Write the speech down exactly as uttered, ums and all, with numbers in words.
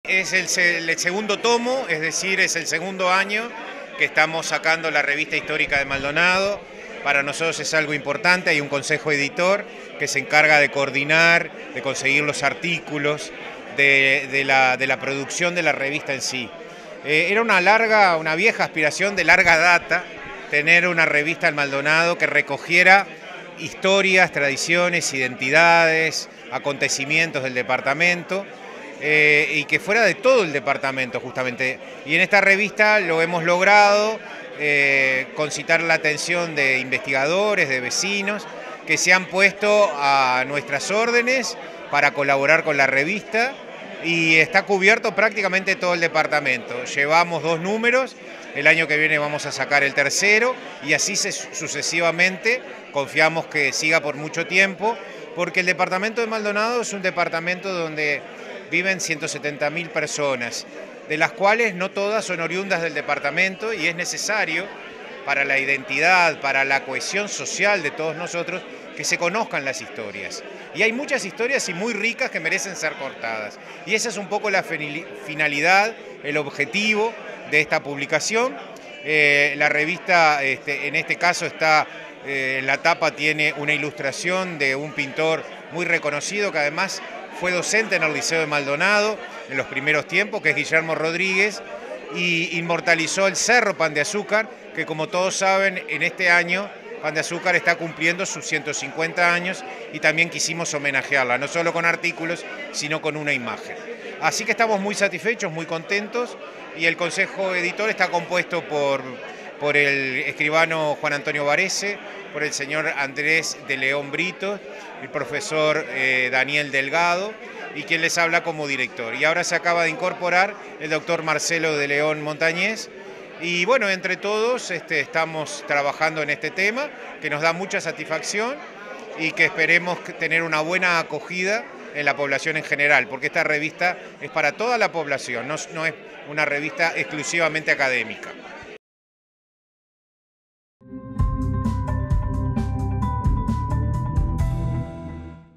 Es el, el segundo tomo, es decir, es el segundo año que estamos sacando la revista histórica de Maldonado. Para nosotros es algo importante, hay un consejo editor que se encarga de coordinar, de conseguir los artículos, de, de, la, de la producción de la revista en sí. Eh, era una larga, una vieja aspiración de larga data tener una revista en Maldonado que recogiera historias, tradiciones, identidades, acontecimientos del departamento. Eh, y que fuera de todo el departamento justamente. Y en esta revista lo hemos logrado, eh, concitar la atención de investigadores, de vecinos, que se han puesto a nuestras órdenes para colaborar con la revista y está cubierto prácticamente todo el departamento. Llevamos dos números, el año que viene vamos a sacar el tercero y así sucesivamente, confiamos que siga por mucho tiempo, porque el departamento de Maldonado es un departamento donde viven ciento setenta mil personas, de las cuales no todas son oriundas del departamento y es necesario para la identidad, para la cohesión social de todos nosotros, que se conozcan las historias. Y hay muchas historias y muy ricas que merecen ser cortadas. Y esa es un poco la finalidad, el objetivo de esta publicación. Eh, la revista, este, en este caso, está, eh, en la tapa tiene una ilustración de un pintor muy reconocido que además fue docente en el Liceo de Maldonado en los primeros tiempos, que es Guillermo Rodríguez, y inmortalizó el Cerro Pan de Azúcar, que como todos saben, en este año Pan de Azúcar está cumpliendo sus ciento cincuenta años y también quisimos homenajearla, no solo con artículos, sino con una imagen. Así que estamos muy satisfechos, muy contentos, y el consejo editor está compuesto por, por el escribano Juan Antonio Varese, por el señor Andrés de León Brito, el profesor eh, Daniel Delgado, y quien les habla como director. Y ahora se acaba de incorporar el doctor Marcelo de León Montañés. Y bueno, entre todos este, estamos trabajando en este tema, que nos da mucha satisfacción y que esperemos tener una buena acogida en la población en general, porque esta revista es para toda la población, no, no es una revista exclusivamente académica.